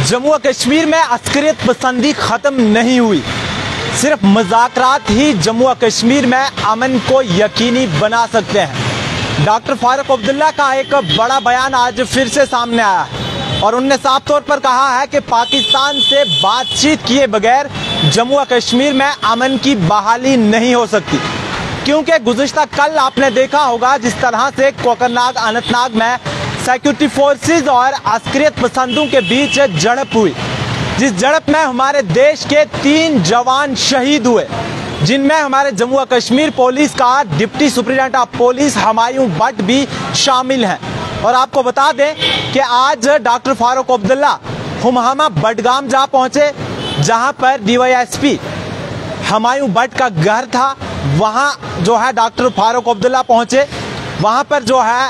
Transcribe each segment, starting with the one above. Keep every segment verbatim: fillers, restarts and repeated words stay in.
जम्मू कश्मीर में अस्करियत पसंदी खत्म नहीं हुई। सिर्फ मुज़ाकरात ही जम्मू कश्मीर में अमन को यकीनी बना सकते हैं। डॉक्टर फारूक अब्दुल्ला का एक बड़ा बयान आज फिर से सामने आया है और उन्होंने साफ तौर पर कहा है कि पाकिस्तान से बातचीत किए बगैर जम्मू कश्मीर में अमन की बहाली नहीं हो सकती, क्योंकि गुज़िश्ता कल आपने देखा होगा जिस तरह से कोकरनाग अनंतनाग में सिक्योरिटी फोर्सेस और अस्करियत पसंदों के बीच झड़प हुई, जिस झड़प में हमारे देश के तीन जवान शहीद हुए, जिनमें हमारे जम्मू कश्मीर पुलिस का deputy superintendent of police Humayun Bhat भी शामिल हैं। और आपको बता दें कि आज डॉक्टर फारूक अब्दुल्ला हुमामा बडगाम जा पहुंचे, जहां पर डीवाईएसपी हुमायूं भट्ट का घर था। वहां जो है डॉक्टर फारूक अब्दुल्ला पहुंचे, वहां पर जो है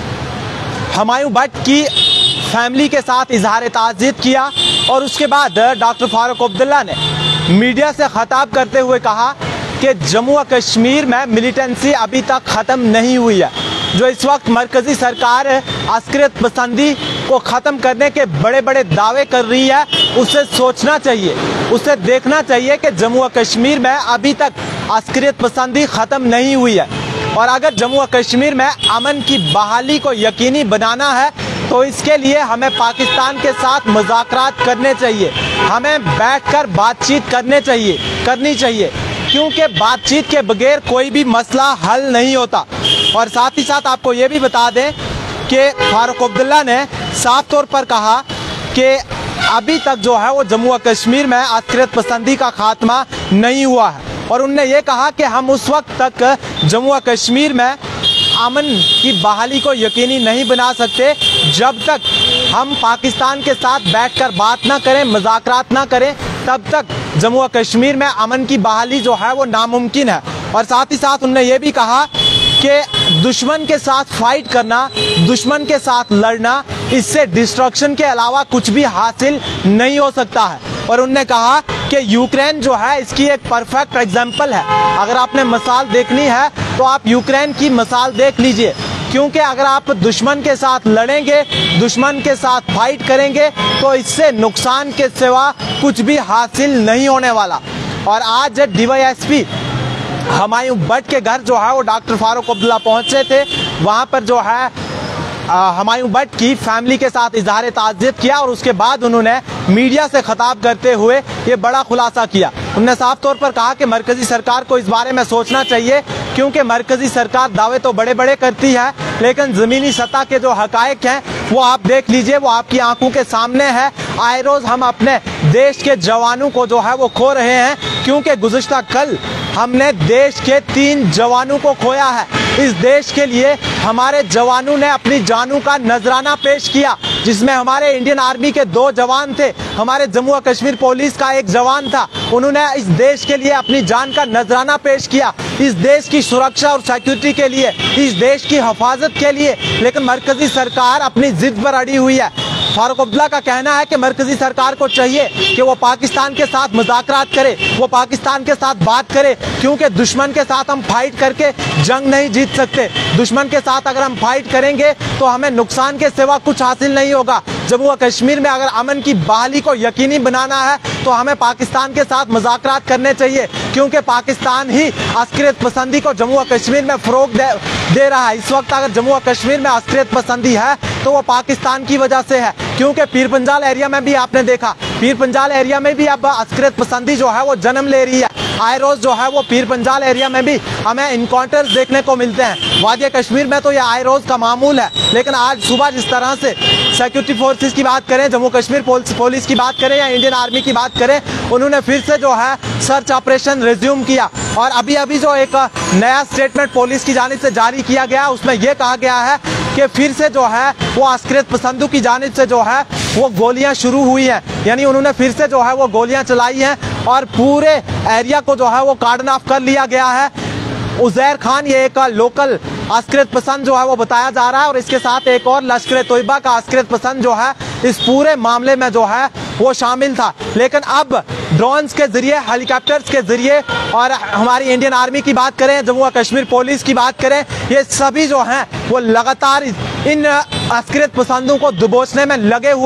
हुमायूं भट्ट की फैमिली के साथ इजहार ताज़ियत किया और उसके बाद डॉक्टर फारूक अब्दुल्ला ने मीडिया से खिताब करते हुए कहा कि जम्मू कश्मीर में मिलिटेंसी अभी तक ख़त्म नहीं हुई है। जो इस वक्त मरकज़ी सरकार अस्करियत पसंदी को ख़त्म करने के बड़े बड़े दावे कर रही है, उसे सोचना चाहिए, उसे देखना चाहिए कि जम्मू कश्मीर में अभी तक अस्करियत पसंदी ख़त्म नहीं हुई है। और अगर जम्मू कश्मीर में अमन की बहाली को यकीनी बनाना है तो इसके लिए हमें पाकिस्तान के साथ मुज़ाकरात करने चाहिए, हमें बैठकर बातचीत करने चाहिए करनी चाहिए क्योंकि बातचीत के बगैर कोई भी मसला हल नहीं होता। और साथ ही साथ आपको ये भी बता दें कि फारूक अब्दुल्ला ने साफ तौर पर कहा कि अभी तक जो है वो जम्मू कश्मीर में अस्करियत पसंदी का खात्मा नहीं हुआ है। और उन्होंने ये कहा कि हम उस वक्त तक जम्मू कश्मीर में अमन की बहाली को यकीनी नहीं बना सकते जब तक हम पाकिस्तान के साथ बैठकर बात ना करें, मुज़ाकरात ना करें, तब तक जम्मू कश्मीर में अमन की बहाली जो है वो नामुमकिन है। और साथ ही साथ उन्होंने ये भी कहा कि दुश्मन के साथ फाइट करना, दुश्मन के साथ लड़ना, इससे डिस्ट्रक्शन के अलावा कुछ भी हासिल नहीं हो सकता है। और उन्होंने कहा कि यूक्रेन जो है इसकी एक परफेक्ट एग्जाम्पल है। अगर आपने मिसाल देखनी है तो आप यूक्रेन की मिसाल देख लीजिए, क्योंकि अगर आप दुश्मन के साथ लड़ेंगे, दुश्मन के साथ फाइट करेंगे तो इससे नुकसान के सिवा कुछ भी हासिल नहीं होने वाला। और आज डीवाईएसपी हुमायूं भट्ट के घर जो है वो डॉक्टर फारूक अब्दुल्ला पहुंचे थे, वहां पर जो है हुमायूं भट्ट की फैमिली के साथ इजहार ताज़ियत किया और उसके बाद उन्होंने मीडिया से खिताब करते हुए ये बड़ा खुलासा किया। उन्होंने साफ तौर पर कहा कि मरकज़ी सरकार को इस बारे में सोचना चाहिए, क्योंकि मरकज़ी सरकार दावे तो बड़े बड़े करती है लेकिन ज़मीनी सतह के जो हकायक हैं वो आप देख लीजिए, वो आपकी आंखों के सामने है। आए रोज़ हम अपने देश के जवानों को जो है वो खो रहे हैं, क्योंकि गुज़िश्ता कल हमने देश के तीन जवानों को खोया है। इस देश के लिए हमारे जवानों ने अपनी जानों का नजराना पेश किया, जिसमें हमारे इंडियन आर्मी के दो जवान थे, हमारे जम्मू कश्मीर पुलिस का एक जवान था। उन्होंने इस देश के लिए अपनी जान का नजराना पेश किया, इस देश की सुरक्षा और सिक्योरिटी के लिए, इस देश की हिफाजत के लिए। लेकिन मरकज़ी सरकार अपनी जिद पर अड़ी हुई है। फारूक अब्दुल्ला का कहना है कि मरकज़ी सरकार को चाहिए कि वो पाकिस्तान के साथ मुज़ाकरात करे, वो पाकिस्तान के साथ बात करे, क्योंकि दुश्मन के साथ हम फाइट करके जंग नहीं जीत सकते। दुश्मन के साथ अगर हम फाइट करेंगे तो हमें नुकसान के सिवा कुछ हासिल नहीं होगा। जम्मू कश्मीर में अगर अमन की बहाली को यकीनी बनाना है तो हमें पाकिस्तान के साथ मुज़ाकरात करने चाहिए, क्योंकि पाकिस्तान ही अस्करियत पसंदी को जम्मू कश्मीर में फ़रोग़ दे, दे रहा है। इस वक्त अगर जम्मू कश्मीर में अस्करियत पसंदी है तो वो पाकिस्तान की वजह से है, क्योंकि पीर पंजाल एरिया में भी आपने देखा, पीर पंजाल एरिया में भी अब अस्करियत पसंदी जो है वो जन्म ले रही है। आए रोज़ जो है वो पीर पंजाल एरिया में भी हमें इनकाउंटर्स देखने को मिलते हैं। वादी कश्मीर में तो ये आए रोज़ का मामूल है, लेकिन आज सुबह जिस तरह से सिक्योरिटी फोर्सेस की बात करें, जम्मू कश्मीर पुलिस की बात करें या इंडियन आर्मी की बात करें, उन्होंने फिर से जो है सर्च ऑपरेशन रिज्यूम किया। और अभी अभी जो एक नया स्टेटमेंट पुलिस की जानिब से जारी किया गया, उसमें यह कहा गया है कि फिर से जो है वो अस्करियत पसंदों की जानिब से जो है वो गोलियां शुरू हुई हैं, यानी उन्होंने फिर से जो है वो गोलियां चलाई हैं और पूरे एरिया को जो है वो कार्डन ऑफ कर लिया गया है। उज़ैर खान ये एक लोकल अस्करियत पसंद जो है वो बताया जा रहा है और इसके साथ एक और लश्कर तोयबा का अस्करियत पसंद जो है इस पूरे मामले में जो है वो शामिल था। लेकिन अब ड्रोन्स के जरिए, हेलीकॉप्टर्स के जरिए और हमारी इंडियन आर्मी की बात करें, जम्मू कश्मीर पुलिस की बात करें, ये सभी जो हैं वो लगातार इन अस्करियत पसंदों को दबोचने में लगे हुए हैं।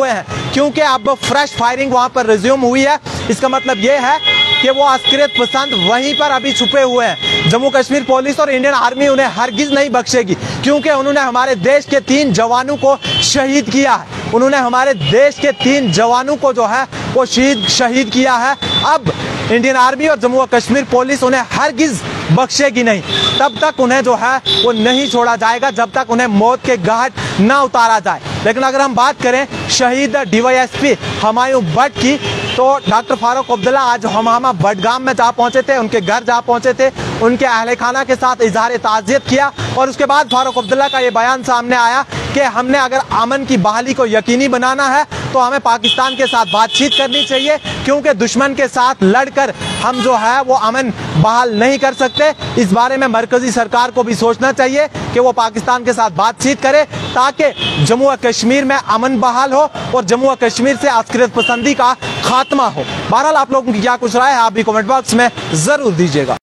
क्योंकि अब फ्रेश फायरिंग वहां पर रिज्यूम हुई है। इसका मतलब यह है कि वो अस्करियत पसंद वहीं पर अभी छुपे हुए हैं। जम्मू कश्मीर पुलिस और इंडियन आर्मी उन्हें हरगिज नहीं बख्शेगी, क्योंकि उन्होंने हमारे देश के तीन जवानों को शहीद किया है। उन्होंने हमारे देश के तीन जवानों को जो है वो शहीद शहीद किया है। अब इंडियन आर्मी और जम्मू कश्मीर पुलिस उन्हें हरगिज बख्शेगी नहीं। तब तक उन्हें जो है वो नहीं छोड़ा जाएगा जब तक उन्हें मौत के घाट ना उतारा जाए। लेकिन अगर हम बात करें शहीद डीवाईएसपी हुमायूं भट्ट की, तो डॉक्टर फारूक अब्दुल्ला आज हमामा बडगाम में जा पहुंचे थे, उनके घर जा पहुंचे थे, उनके अहले खाना के साथ इजहार ताज़ियत किया और उसके बाद फारूक अब्दुल्ला का ये बयान सामने आया कि हमने अगर अमन की बहाली को यकीनी बनाना है तो हमें पाकिस्तान के साथ बातचीत करनी चाहिए, क्योंकि दुश्मन के साथ लड़कर हम जो है वो अमन बहाल नहीं कर सकते। इस बारे में मरकजी सरकार को भी सोचना चाहिए कि वो पाकिस्तान के साथ बातचीत करे ताकि जम्मू और कश्मीर में अमन बहाल हो और जम्मू और कश्मीर से अस्करियत पसंदी का खात्मा हो। बहरहाल आप लोगों की क्या कुछ राय है आप भी कमेंट बॉक्स में जरूर दीजिएगा।